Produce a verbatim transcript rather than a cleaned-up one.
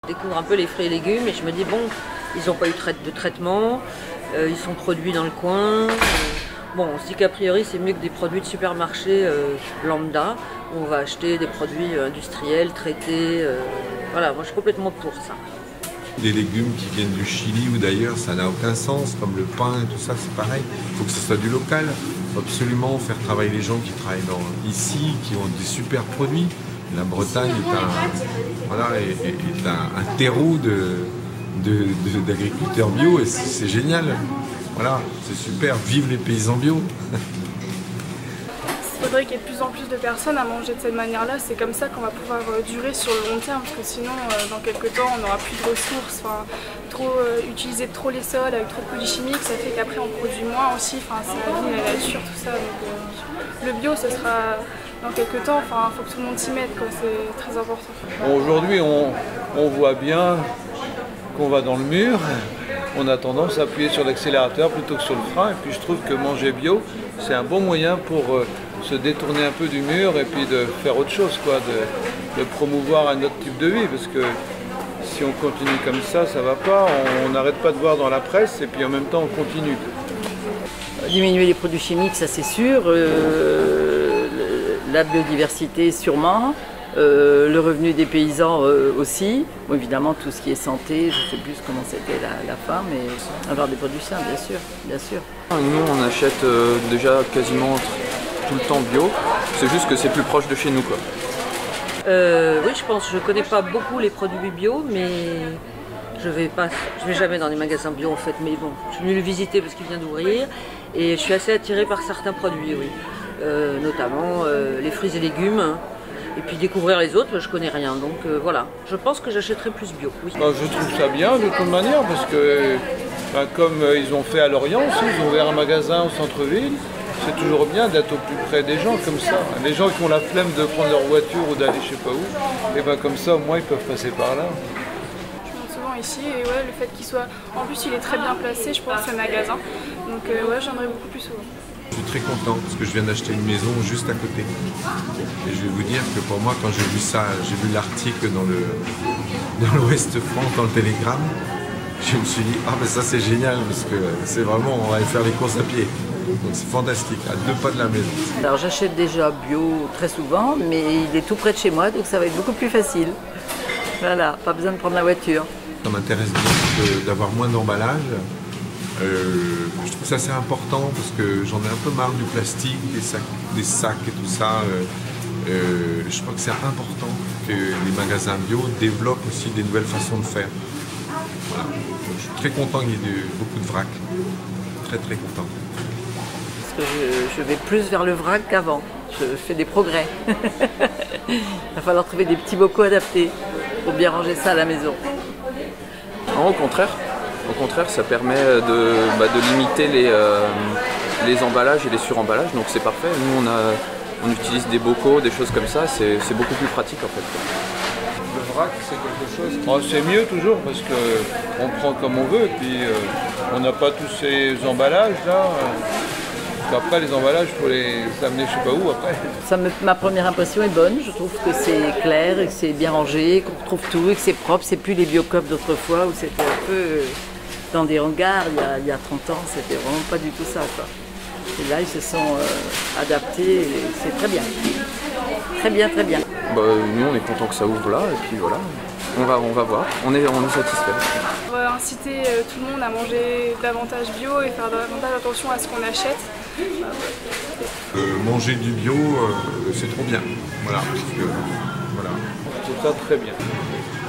Je découvre un peu les fruits et légumes et je me dis bon, ils n'ont pas eu de traitement, euh, ils sont produits dans le coin. Euh, bon, on se dit qu'a priori c'est mieux que des produits de supermarché euh, lambda, où on va acheter des produits industriels, traités. Euh, voilà, moi je suis complètement pour ça. Des légumes qui viennent du Chili ou d'ailleurs, ça n'a aucun sens, comme le pain et tout ça, c'est pareil. Il faut que ce soit du local. Il faut absolument faire travailler les gens qui travaillent dans, ici, qui ont des super produits. La Bretagne est un, voilà, est, est un, un terreau d'agriculteurs bio et c'est génial. Voilà, c'est super. Vive les paysans bio. Il faudrait qu'il y ait de plus en plus de personnes à manger de cette manière-là. C'est comme ça qu'on va pouvoir durer sur le long terme, parce que sinon, dans quelques temps, on n'aura plus de ressources. Enfin, trop, euh, utiliser trop les sols avec trop de produits chimiques, ça fait qu'après on produit moins aussi. Enfin, c'est la vie, la nature, tout ça. Donc, euh, le bio, ce sera dans quelques temps. Enfin, il faut que tout le monde s'y mette, c'est très important. Bon, aujourd'hui, on, on voit bien qu'on va dans le mur. On a tendance à appuyer sur l'accélérateur plutôt que sur le frein. Et puis je trouve que manger bio, c'est un bon moyen pour euh, se détourner un peu du mur et puis de faire autre chose, quoi, de, de promouvoir un autre type de vie. Parce que si on continue comme ça, ça va pas. On n'arrête pas de voir dans la presse et puis en même temps, on continue. Diminuer les produits chimiques, ça c'est sûr. Euh, la biodiversité, sûrement. Euh, le revenu des paysans euh, aussi. Bon, évidemment, tout ce qui est santé, je ne sais plus comment c'était la, la fin, mais avoir des produits sains, bien sûr, bien sûr. Nous, on achète euh, déjà quasiment tout le temps bio. C'est juste que c'est plus proche de chez nous, quoi. Euh, oui, je pense. Je ne connais pas beaucoup les produits bio, mais je vais pas, je vais jamais dans les magasins bio en fait. Mais bon, je suis venue le visiter parce qu'il vient d'ouvrir et je suis assez attirée par certains produits, oui, euh, notamment euh, les fruits et légumes. Et puis découvrir les autres, je connais rien, donc euh, voilà. Je pense que j'achèterai plus bio, oui. Ben, je trouve ça bien de toute manière, parce que ben, comme euh, ils ont fait à Lorient aussi, ils ont ouvert un magasin au centre-ville. C'est toujours bien d'être au plus près des gens comme ça. Les gens qui ont la flemme de prendre leur voiture ou d'aller je sais pas où, et ben comme ça au moins ils peuvent passer par là. Je monte souvent ici et ouais, le fait qu'il soit... En plus il est très bien placé, je pense, ce magasin. Donc euh, ouais, j'aimerais beaucoup plus souvent. Je suis très content parce que je viens d'acheter une maison juste à côté. Et je vais vous dire que pour moi, quand j'ai vu ça, j'ai vu l'article dans le dans l'Ouest France, dans le Télégramme, je me suis dit, ah ben ça c'est génial parce que c'est vraiment, on va aller faire les courses à pied. Donc c'est fantastique, à deux pas de la maison. Alors j'achète déjà bio très souvent, mais il est tout près de chez moi, donc ça va être beaucoup plus facile. Voilà, pas besoin de prendre la voiture. Ça m'intéresse bien d'avoir moins d'emballage. Euh, je trouve ça assez important parce que j'en ai un peu marre du plastique, des sacs, des sacs et tout ça. Euh, euh, je crois que c'est important que les magasins bio développent aussi des nouvelles façons de faire. Voilà. Donc, je suis très content qu'il y ait de, beaucoup de vrac. Très très content. Parce que je, je vais plus vers le vrac qu'avant. Je fais des progrès. Il va falloir trouver des petits bocaux adaptés pour bien ranger ça à la maison. Non, au contraire. Au contraire, ça permet de, bah, de limiter les, euh, les emballages et les suremballages, donc c'est parfait. Nous, on, a, on utilise des bocaux, des choses comme ça, c'est beaucoup plus pratique en fait. Le vrac, c'est quelque chose... Oh, c'est mieux toujours, parce qu'on prend comme on veut, et puis euh, on n'a pas tous ces emballages là. Parce qu'après, les emballages, il faut les amener je sais pas où après. Ça me, ma première impression est bonne, je trouve que c'est clair et que c'est bien rangé, qu'on retrouve tout et que c'est propre. C'est plus les Biocoop d'autrefois où c'était un peu dans des hangars il y a, il y a trente ans, c'était vraiment pas du tout ça, quoi. Et là, ils se sont euh, adaptés et c'est très bien. Très bien, très bien. Bah, nous, on est content que ça ouvre là et puis voilà, on va, on va voir, on est, on est satisfait. On va inciter euh, tout le monde à manger davantage bio et faire davantage attention à ce qu'on achète. Euh, manger du bio, euh, c'est trop bien. Voilà, parce que, voilà. C'est ça très bien.